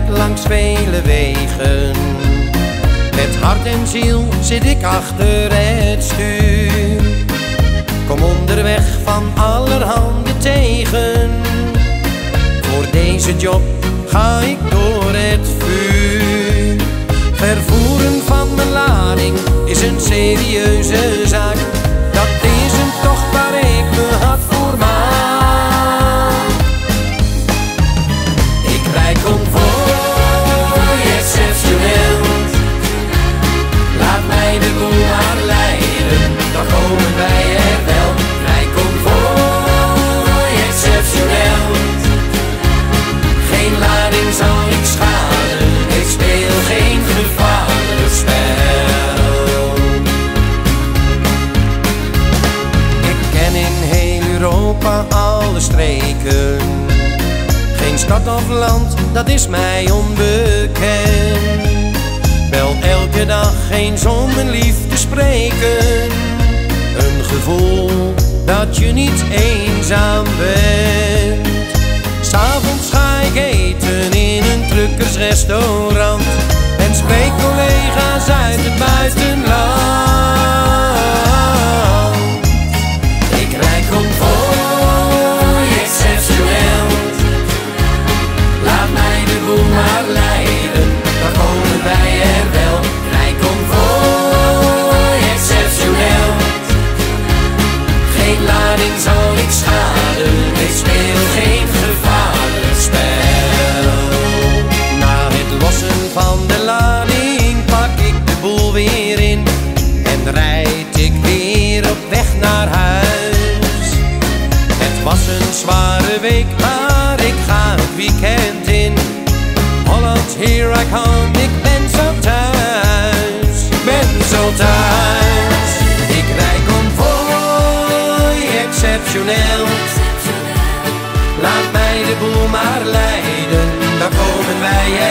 langs vele wegen. Met hart en ziel zit ik achter het stuur. Kom onderweg van allerhande tegen. Voor deze job ga ik door het vuur. Vervoeren van mijn lading is een serieuze zaak. Dat is een tocht waar ik me hard voor maak. Ik rijd konvooi exceptioneel. Laat mij de boel maar leiden, dan komen wij er wel. Rijd konvooi exceptioneel. Geen lading zal ik schaden, ik speel geen gevaarlijk spel. Ik ken in heel Europa alle streken. Geen stad of land, dat is mij onbekend. Bel elke dag eens om mijn lief te spreken. Een gevoel dat je niet eenzaam bent. 'S Avonds ga ik eten in een truckersrestaurant en spreek collega's uit het buitenland. Ik rijd konvooi exceptioneel. Laat mij de boel maar leiden, dan komen wij er wel. Rijd konvooi exceptioneel. Geen lading zal ik schaden, ik speel geen gevaarlijk spel. Na het lossen van de lading pak ik de boel weer in en rijd ik weer op weg naar huis. Het was een zware week, maar ik ga het weekend in. Holland, here I come, ik ben zo thuis, ben zo thuis. Ik rijd konvooi exceptioneel. Laat mij de boel maar leiden, dan komen wij